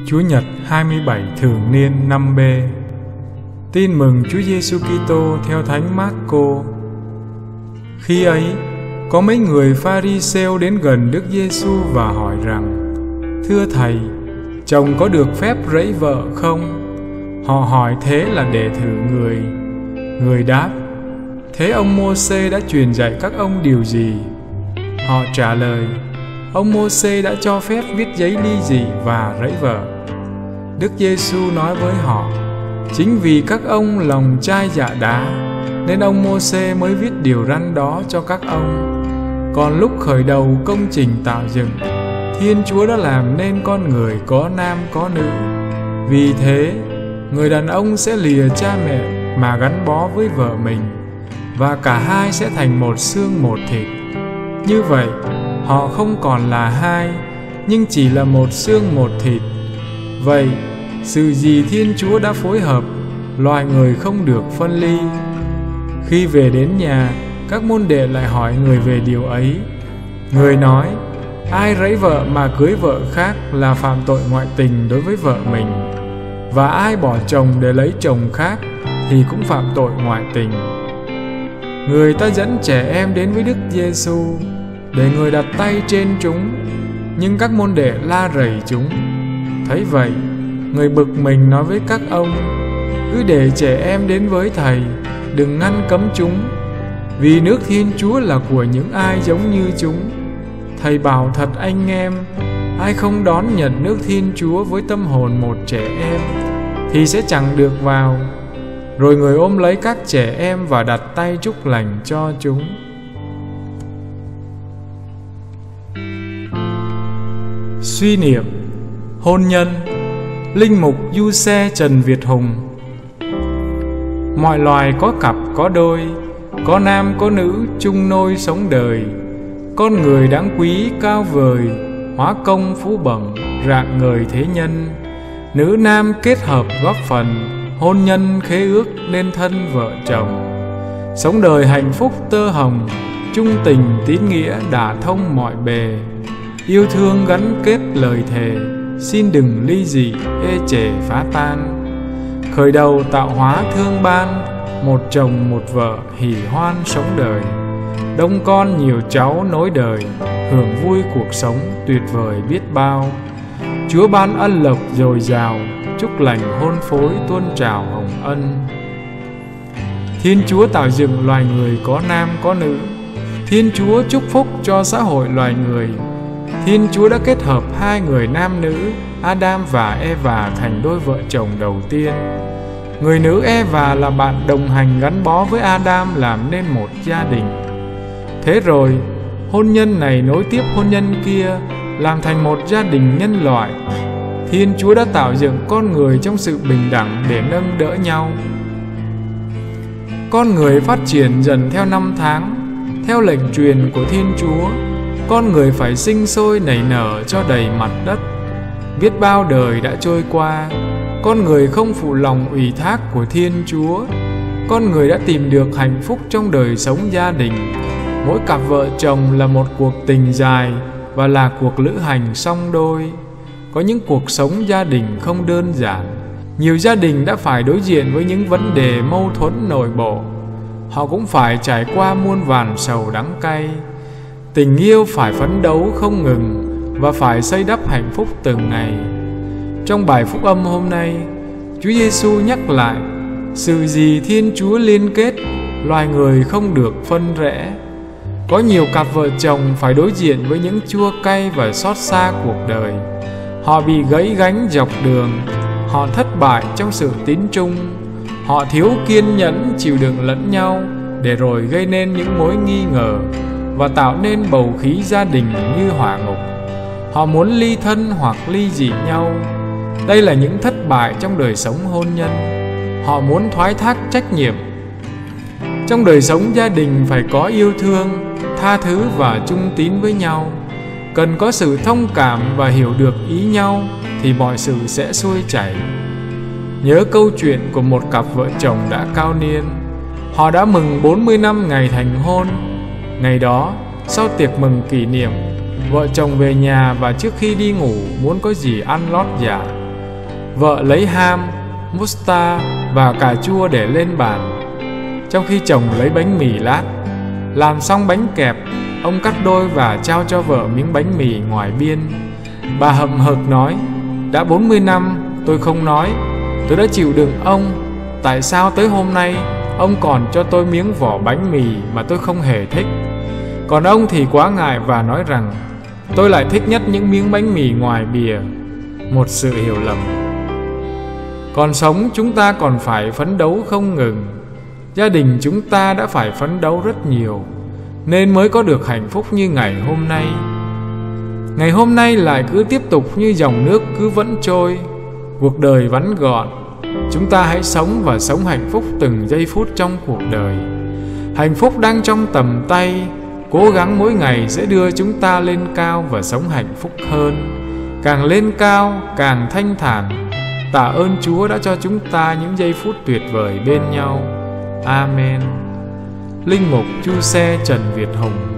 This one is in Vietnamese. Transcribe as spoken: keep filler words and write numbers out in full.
Chúa Nhật hai mươi bảy thường niên năm B. Tin mừng Chúa Giêsu Kitô theo Thánh Mác-cô. Khi ấy, có mấy người Pha-ri-sêu đến gần Đức Giêsu và hỏi rằng: Thưa Thầy, chồng có được phép rẫy vợ không? Họ hỏi thế là để thử người. Người đáp: Thế ông Mô-sê đã truyền dạy các ông điều gì? Họ trả lời: Ông Mô-sê đã cho phép viết giấy ly dị và rẫy vợ. Đức Giêsu nói với họ: Chính vì các ông lòng chai dạ đá, nên ông Mô-sê mới viết điều răn đó cho các ông. Còn lúc khởi đầu công trình tạo dựng, Thiên Chúa đã làm nên con người có nam có nữ. Vì thế, người đàn ông sẽ lìa cha mẹ mà gắn bó với vợ mình, và cả hai sẽ thành một xương một thịt. Như vậy, họ không còn là hai, nhưng chỉ là một xương một thịt. Vậy, sự gì Thiên Chúa đã phối hợp, loài người không được phân ly. Khi về đến nhà, các môn đệ lại hỏi người về điều ấy. Người nói: Ai rẫy vợ mà cưới vợ khác là phạm tội ngoại tình đối với vợ mình, và ai bỏ chồng để lấy chồng khác thì cũng phạm tội ngoại tình. Người ta dẫn trẻ em đến với Đức Giêsu để người đặt tay trên chúng, nhưng các môn đệ la rầy chúng. Thấy vậy, người bực mình nói với các ông: Cứ để trẻ em đến với Thầy, đừng ngăn cấm chúng, vì nước Thiên Chúa là của những ai giống như chúng. Thầy bảo thật anh em, ai không đón nhận nước Thiên Chúa với tâm hồn một trẻ em thì sẽ chẳng được vào. Rồi người ôm lấy các trẻ em và đặt tay chúc lành cho chúng. Suy niệm hôn nhân. Linh mục Du Xe Trần Việt Hùng. Mọi loài có cặp có đôi, có nam có nữ chung nôi sống đời. Con người đáng quý cao vời, hóa công phú bẩm, rạng ngời thế nhân. Nữ nam kết hợp góp phần, hôn nhân khế ước nên thân vợ chồng. Sống đời hạnh phúc tơ hồng, chung tình tín nghĩa đả thông mọi bề. Yêu thương gắn kết lời thề, xin đừng ly dị ê chề phá tan. Khởi đầu tạo hóa thương ban, một chồng một vợ hỉ hoan sống đời. Đông con nhiều cháu nối đời, hưởng vui cuộc sống tuyệt vời biết bao. Chúa ban ân lộc dồi dào, chúc lành hôn phối tuôn trào hồng ân. Thiên Chúa tạo dựng loài người có nam có nữ. Thiên Chúa chúc phúc cho xã hội loài người. Thiên Chúa đã kết hợp hai người nam nữ, Adam và Eva, thành đôi vợ chồng đầu tiên. Người nữ Eva là bạn đồng hành gắn bó với Adam, làm nên một gia đình. Thế rồi, hôn nhân này nối tiếp hôn nhân kia, làm thành một gia đình nhân loại. Thiên Chúa đã tạo dựng con người trong sự bình đẳng để nâng đỡ nhau. Con người phát triển dần theo năm tháng. Theo lệnh truyền của Thiên Chúa, con người phải sinh sôi nảy nở cho đầy mặt đất. Biết bao đời đã trôi qua, con người không phụ lòng ủy thác của Thiên Chúa. Con người đã tìm được hạnh phúc trong đời sống gia đình. Mỗi cặp vợ chồng là một cuộc tình dài và là cuộc lữ hành song đôi. Có những cuộc sống gia đình không đơn giản. Nhiều gia đình đã phải đối diện với những vấn đề mâu thuẫn nội bộ. Họ cũng phải trải qua muôn vàn sầu đắng cay. Tình yêu phải phấn đấu không ngừng và phải xây đắp hạnh phúc từng ngày. Trong bài phúc âm hôm nay, Chúa Giêsu nhắc lại sự gì Thiên Chúa liên kết, loài người không được phân rẽ. Có nhiều cặp vợ chồng phải đối diện với những chua cay và xót xa cuộc đời. Họ bị gãy gánh dọc đường. Họ thất bại trong sự tín trung. Họ thiếu kiên nhẫn chịu đựng lẫn nhau, để rồi gây nên những mối nghi ngờ và tạo nên bầu khí gia đình như hỏa ngục. Họ muốn ly thân hoặc ly dị nhau. Đây là những thất bại trong đời sống hôn nhân. Họ muốn thoái thác trách nhiệm. Trong đời sống gia đình phải có yêu thương, tha thứ và chung tín với nhau. Cần có sự thông cảm và hiểu được ý nhau thì mọi sự sẽ xuôi chảy. Nhớ câu chuyện của một cặp vợ chồng đã cao niên. Họ đã mừng bốn mươi năm ngày thành hôn. Ngày đó, sau tiệc mừng kỷ niệm, vợ chồng về nhà và trước khi đi ngủ muốn có gì ăn lót dạ. vợ lấy ham, musta và cà chua để lên bàn, trong khi chồng lấy bánh mì lát. Làm xong bánh kẹp, ông cắt đôi và trao cho vợ miếng bánh mì ngoài biên. Bà hậm hực nói: đã bốn mươi năm tôi không nói, tôi đã chịu đựng ông, tại sao tới hôm nay ông còn cho tôi miếng vỏ bánh mì mà tôi không hề thích? Còn ông thì quá ngại và nói rằng tôi lại thích nhất những miếng bánh mì ngoài bìa. Một sự hiểu lầm. Còn sống chúng ta còn phải phấn đấu không ngừng. Gia đình chúng ta đã phải phấn đấu rất nhiều nên mới có được hạnh phúc như ngày hôm nay. Ngày hôm nay lại cứ tiếp tục như dòng nước cứ vẫn trôi. Cuộc đời vắn gọn. Chúng ta hãy sống và sống hạnh phúc từng giây phút trong cuộc đời. Hạnh phúc đang trong tầm tay. Cố gắng mỗi ngày sẽ đưa chúng ta lên cao và sống hạnh phúc hơn. Càng lên cao càng thanh thản. Tạ ơn Chúa đã cho chúng ta những giây phút tuyệt vời bên nhau. Amen. Linh mục Chu Xe Trần Việt Hùng.